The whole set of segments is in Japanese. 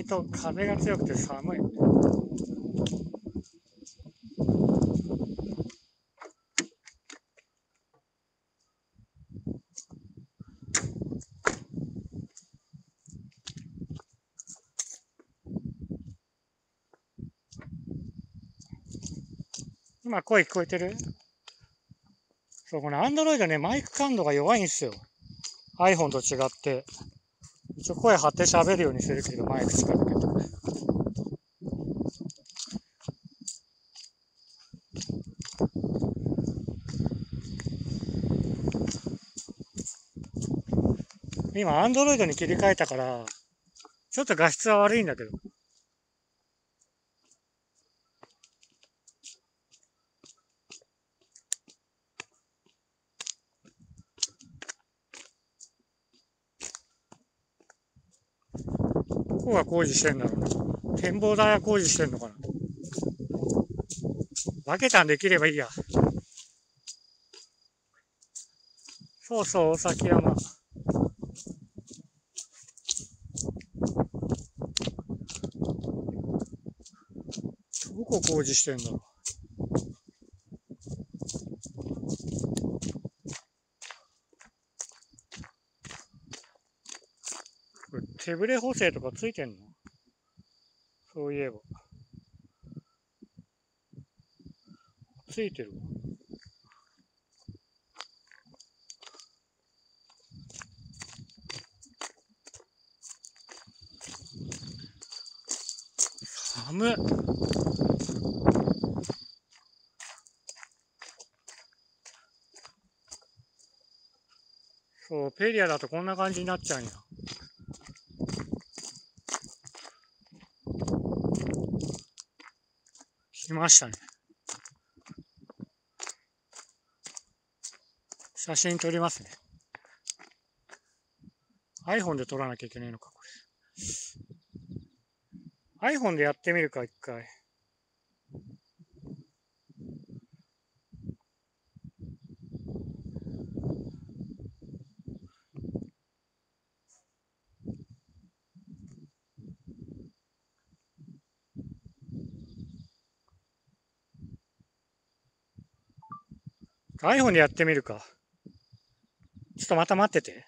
外と風が強くて寒い。今声聞こえてる？そう、この Android ね、マイク感度が弱いんですよ。iPhone と違って。一応声張って喋るようにするけど、マイク近づけて。今、Android に切り替えたから、ちょっと画質は悪いんだけど。どこが工事してんだろうな。展望台は工事してんのかな。分けたんできればいいや。そうそう、大崎山。どこ工事してんだろう。これ手ブレ補正とかついてんの？そういえば。ついてるわ。寒っ。そう、ペリアだとこんな感じになっちゃうんや。来ましたね。写真撮りますね。iPhone で撮らなきゃいけないのか、これ。iPhone でやってみるか、一回。iPhone でやってみるか。ちょっとまた待ってて。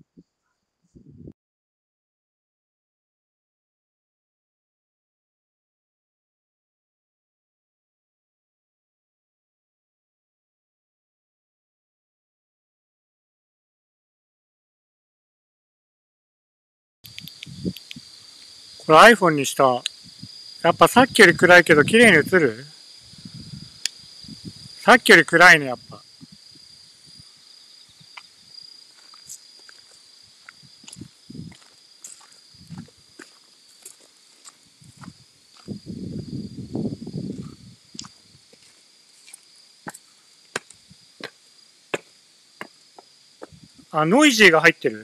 これ iPhone にした。やっぱさっきより暗いけど綺麗に映る？さっきより暗いね、やっぱ。あ、ノイジーが入ってる？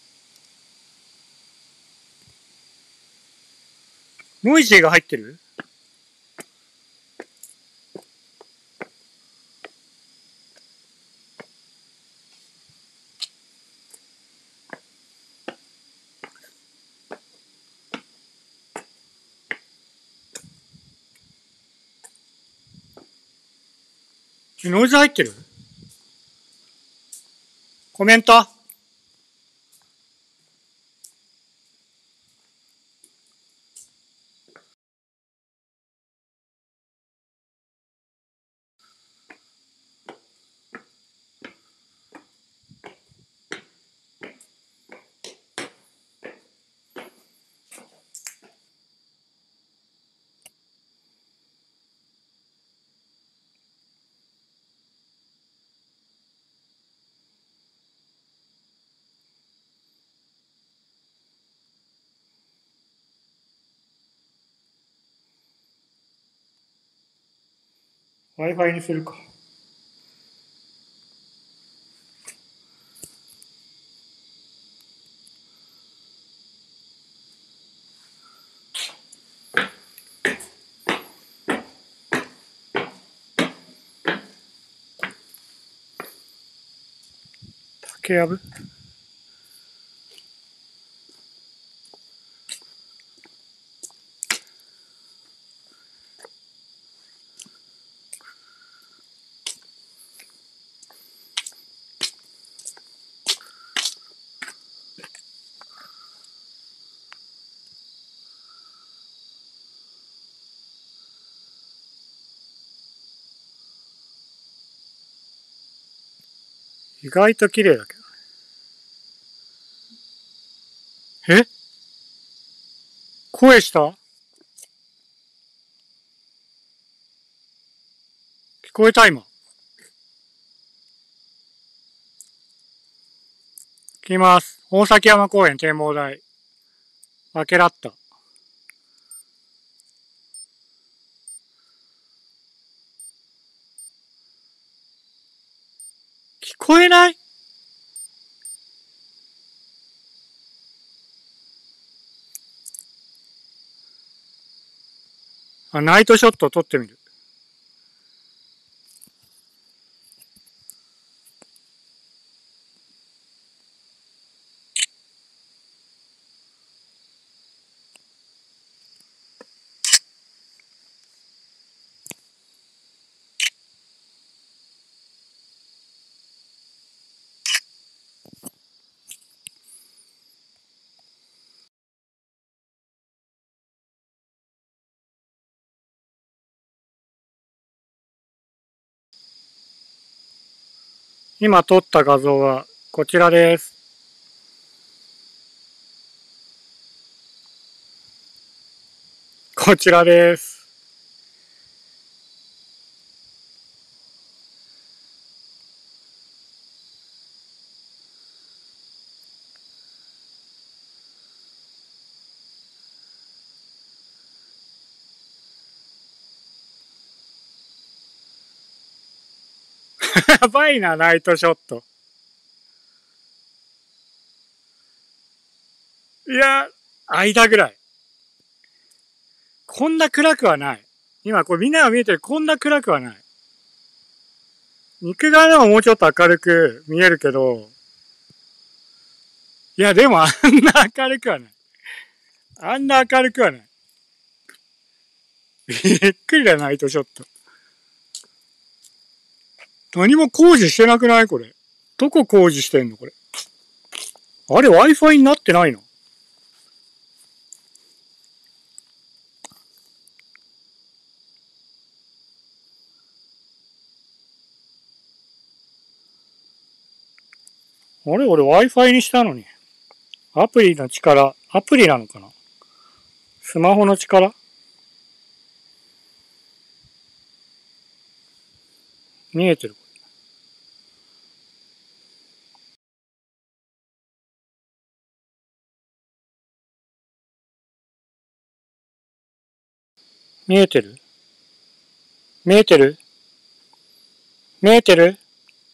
ノイジーが入ってる？ノイズ入ってる？コメント？Wi-Fi にするか。竹やぶ？ 意外と綺麗だけど。え？声した？聞こえた今。来ます。大崎山公園展望台。わけらった。聞こえない？あ、ナイトショット撮ってみる。今撮った画像はこちらです。こちらです。やばいな、ナイトショット。いや、間ぐらい。こんな暗くはない。今これみんなが見えてるこんな暗くはない。肉眼でももうちょっと明るく見えるけど、いやでもあんな明るくはない。あんな明るくはない。びっくりだよ、ナイトショット。何も工事してなくないこれ。どこ工事してんのこれ。あれ Wi-Fi になってないの？あれ俺 Wi-Fi にしたのに。アプリの力、アプリなのかな？スマホの力？見えてる？見えてる？見えてる？見えてる？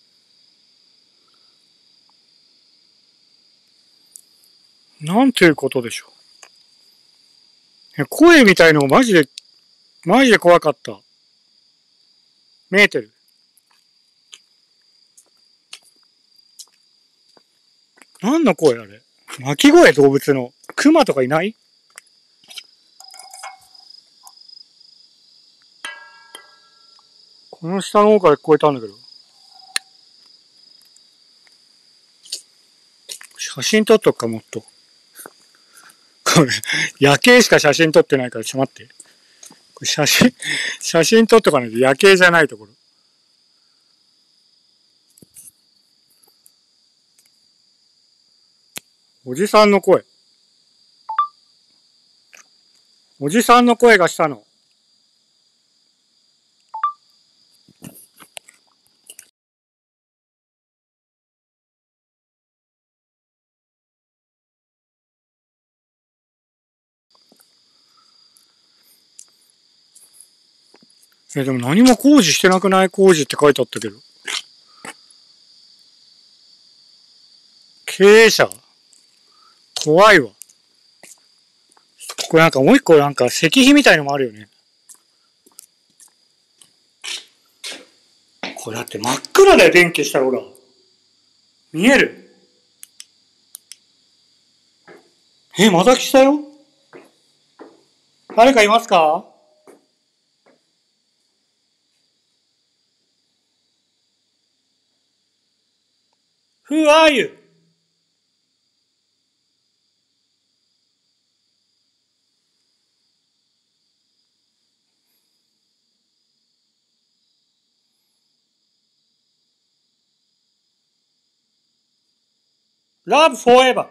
なんていうことでしょう。声みたいのマジで怖かった。見えてる？何の声あれ？鳴き声？動物の。熊とかいない？この下の方から聞こえたんだけど。写真撮っとくか、もっと。これ、夜景しか写真撮ってないから、ちょっと待って。これ写真撮っとかないと夜景じゃないところ。おじさんの声。おじさんの声がしたの。でも何も工事してなくない？工事って書いてあったけど。経営者？怖いわ。これなんかもう一個なんか石碑みたいのもあるよね。これだって真っ暗で電気したらほら。見える？また来たよ。誰かいますか？ Who are you? Love forever.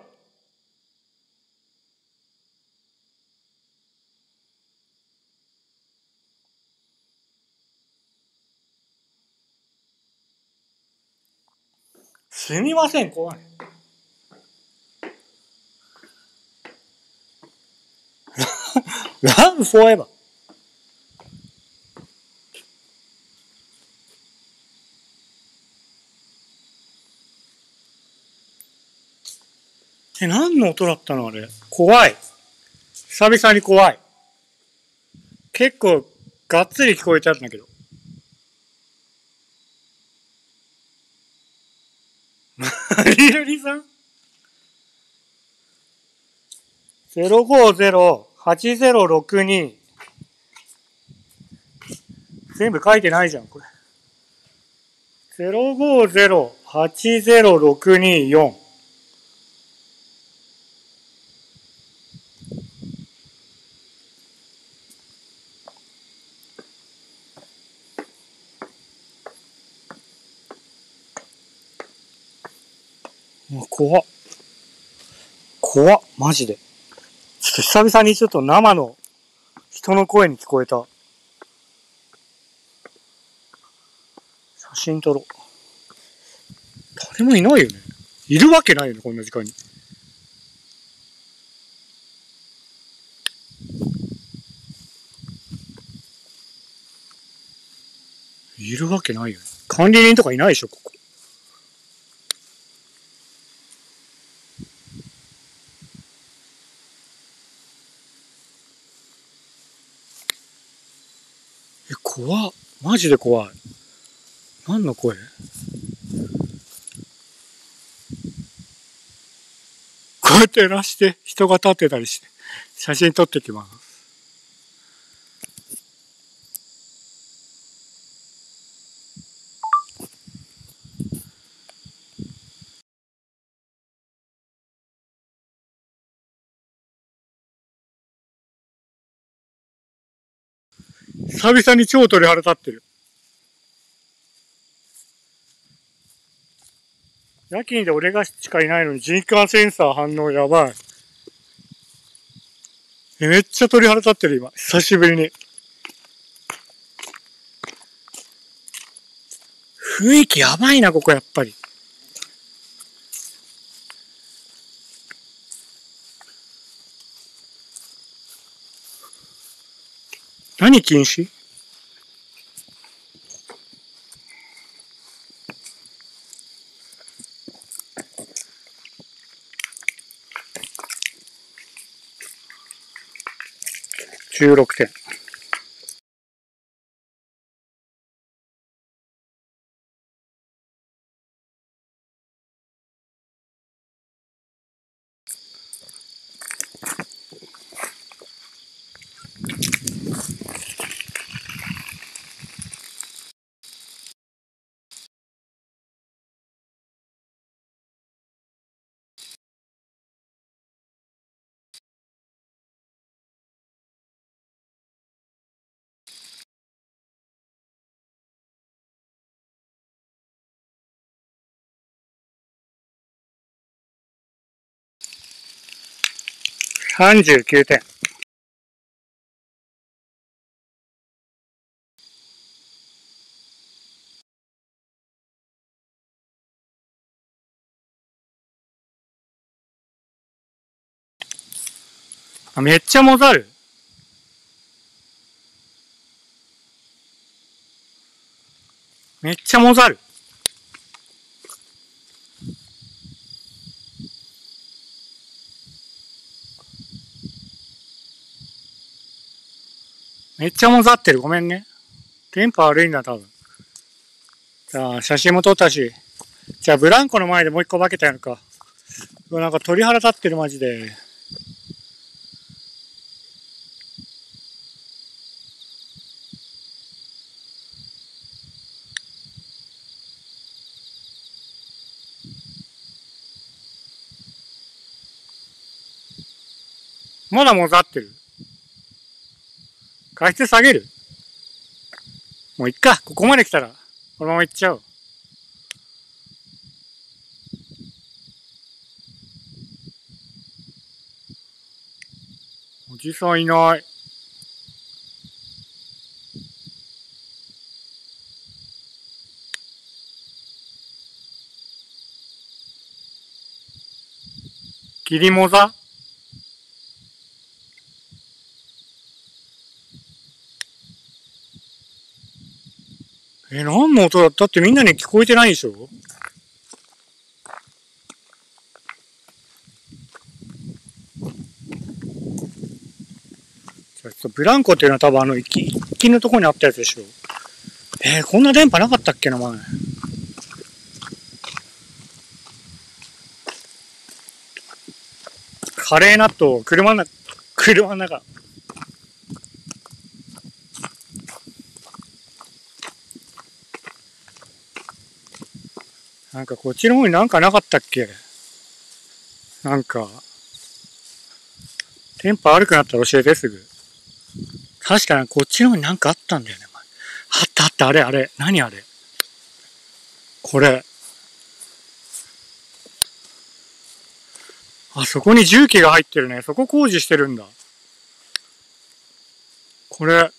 すみません、怖い。Love forever. 何の音だったのあれ。怖い。久々に怖い。結構、がっつり聞こえたんだけど。マリルリさん ?050-8062。全部書いてないじゃん、これ。050-80624。もう怖っ。怖っ。マジで。ちょっと久々にちょっと生の人の声に聞こえた。写真撮ろう。誰もいないよね。いるわけないよね、こんな時間に。いるわけないよね。管理人とかいないでしょ、ここ。怖っ。マジで怖い。何の声？こうやって照らして人が立ってたりして写真撮ってきます。久々に超鳥肌立ってる。夜勤で俺がしかいないのに人感センサー反応やばい。めっちゃ鳥肌立ってる今。久しぶりに。雰囲気やばいな、ここやっぱり。何禁止？16点。39点。あ、めっちゃもざる。めっちゃもざる。めっちゃもざってる。ごめんね。電波悪いんだ、多分。じゃあ、写真も撮ったし。じゃあ、ブランコの前でもう一個化けたやるか。うわ、なんか鳥肌立ってる、マジで。まだもざってる。画質下げる？もういっか。ここまで来たら、このまま行っちゃおう。 おじさんいない。キリモザ？何の音だったってみんなに聞こえてないでしょ？ブランコっていうのは多分一気のところにあったやつでしょ。こんな電波なかったっけな、前。カレー納豆、車の中。なんかこっちの方になんかなかったっけ？なんか、電波悪くなったら教えてすぐ。確かにこっちの方になんかあったんだよね。あった、あれ。何あれ？これ。あそこに重機が入ってるね。そこ工事してるんだ。これ。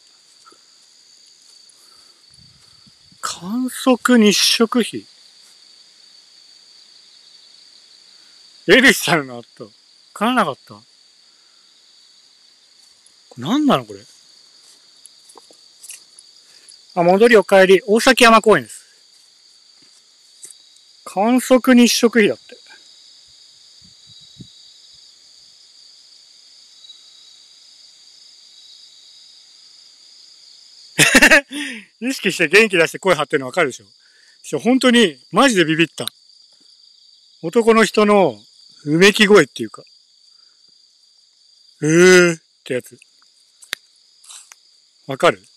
観測日食費。エリスさんのあった。わからなかった。これ何なのこれ。戻りお帰り。大崎山公園です。観測日食費だって。意識して元気出して声張ってるのわかるでしょ？本当に、マジでビビった。男の人のうめき声っていうか、ってやつ。わかる？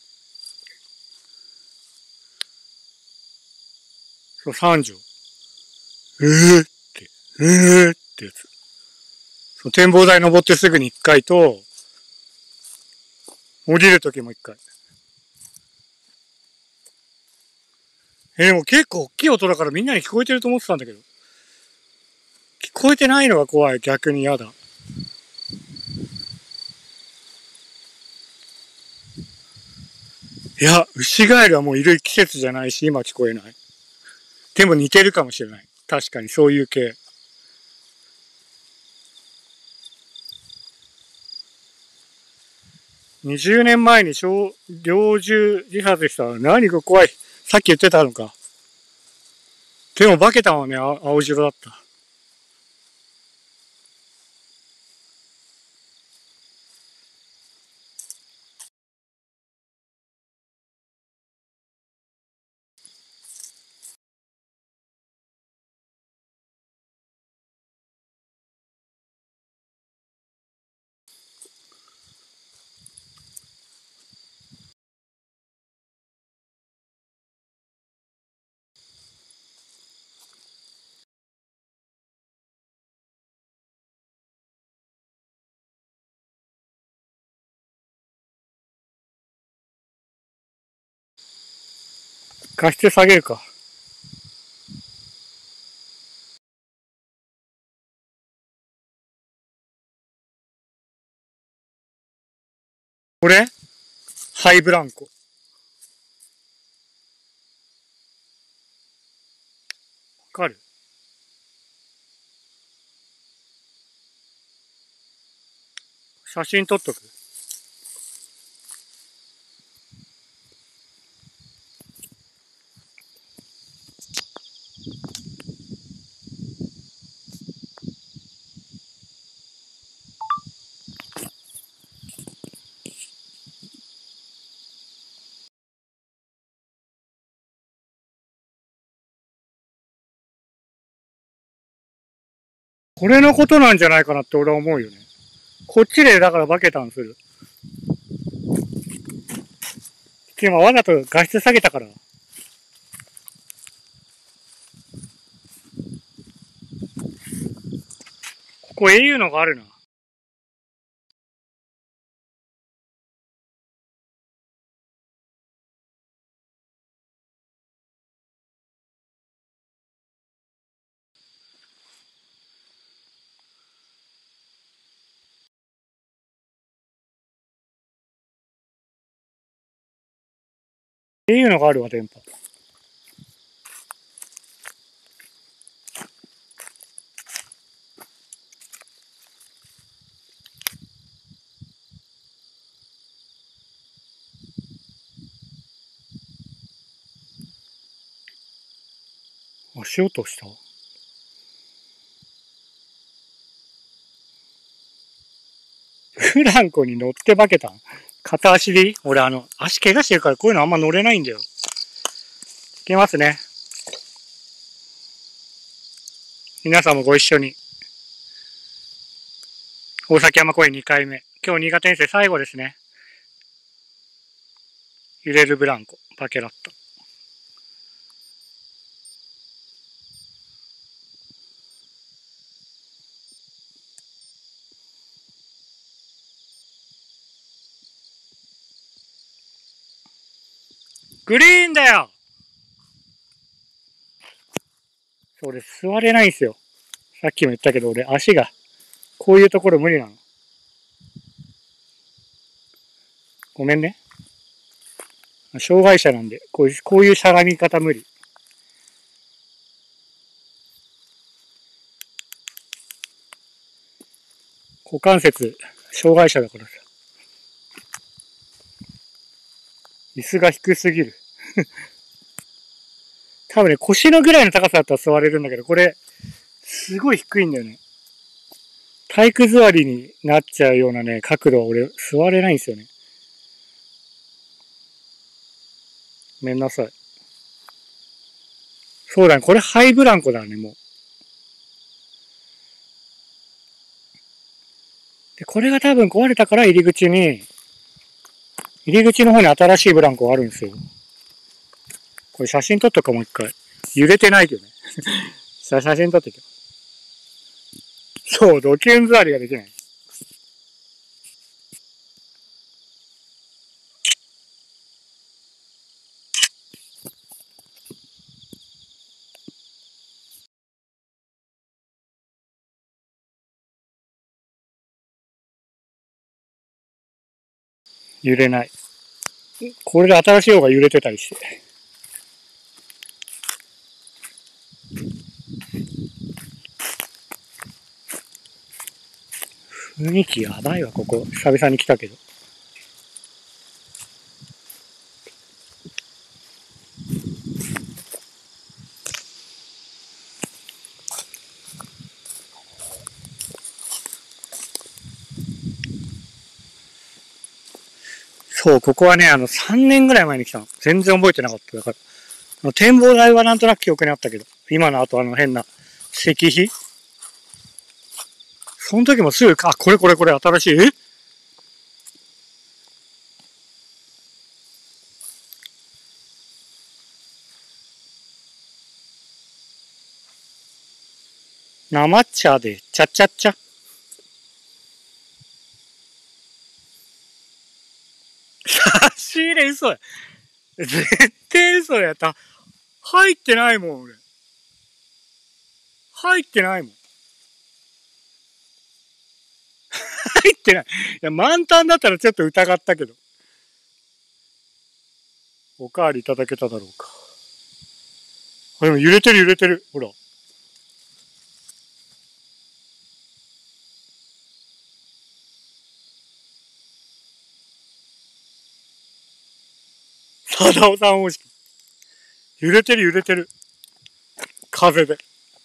そう、三条。って、ってやつ。その展望台登ってすぐに一回と、降りるときも一回。でも結構大きい音だからみんなに聞こえてると思ってたんだけど。聞こえてないのが怖い。逆に嫌だ。いや、ウシガエルはもういる季節じゃないし、今聞こえない。でも似てるかもしれない。確かにそういう系。20年前に猟銃自殺したら何が怖い。さっき言ってたのか。でも化けたのはね、青白だった。画質下げるか。これハイブランコ。わかる？写真撮っとく。これのことなんじゃないかなって俺は思うよね。こっちでだから化けたんする。今わざと画質下げたから。ここ au のがあるな。 ていうのがあるわ、電波。足音した？ブランコに乗って化けたん？片足でいい？俺足怪我してるからこういうのあんま乗れないんだよ。いけますね。皆さんもご一緒に。大崎山公園2回目。今日新潟遠征最後ですね。揺れるブランコ、バケラット。グリーンだよ！俺座れないんすよ。さっきも言ったけど俺足が、こういうところ無理なの。ごめんね。障害者なんで、こういうしゃがみ方無理。股関節、障害者だからさ。椅子が低すぎる。多分ね、腰のぐらいの高さだったら座れるんだけど、これ、すごい低いんだよね。体育座りになっちゃうようなね、角度は俺、座れないんですよね。ごめんなさい。そうだね、これハイブランコだね、もう。で、これが多分壊れたから入り口の方に新しいブランコがあるんですよ。これ写真撮っとくかもう一回。揺れてないけどね。写真撮ってけ。そう、ドキュン座りができない。揺れない。これで新しい方が揺れてたりして。雰囲気やばいわ、ここ。久々に来たけど。そう、ここはね、3年ぐらい前に来たの。全然覚えてなかった。だから、展望台はなんとなく記憶にあったけど、今の後変な石碑？その時もすぐ、これ新しい？生茶で、ちゃちゃちゃ。差し入れ嘘や。絶対嘘やった。入ってないもん、俺。入ってないもん。入ってない。いや、満タンだったらちょっと疑ったけど。おかわりいただけただろうか。でも揺れてる。ほら。貞夫さん方式。揺れてる。風で。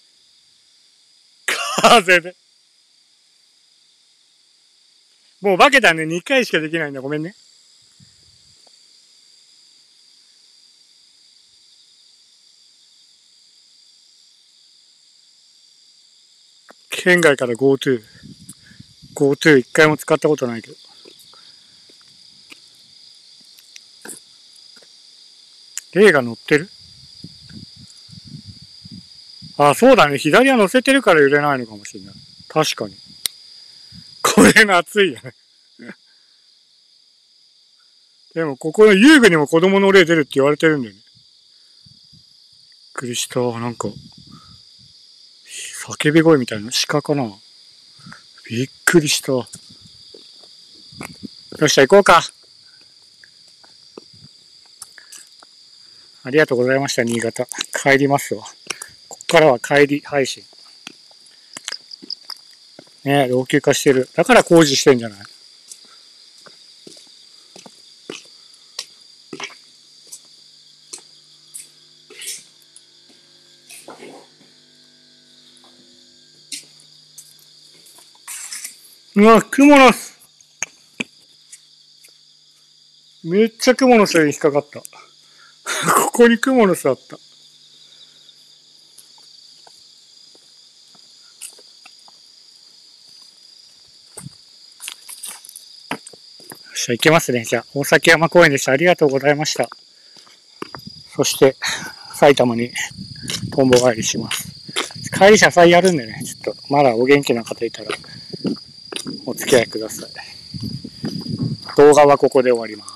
もう化けたね、2回しかできないんだ。ごめんね。県外から GoTo。GoTo 一回も使ったことないけど。霊が乗ってる？そうだね。左は乗せてるから揺れないのかもしれない。確かに。これ夏いよね。でも、ここの遊具にも子供の霊出るって言われてるんだよね。びっくりした。なんか、叫び声みたいな。鹿かな？びっくりした。よっしゃ、行こうか。 ありがとうございました、新潟。帰りますわ。こっからは帰り配信。ねえ、老朽化してる。だから工事してんじゃない？うわ、クモの巣。めっちゃクモの巣に引っかかった。ここにクモの巣あった。じゃあ行けますね。じゃあ、大崎山公園でした。ありがとうございました。そして、埼玉にとんぼ帰りします。帰り車載やるんでね、ちょっと、まだお元気な方いたら、お付き合いください。動画はここで終わります。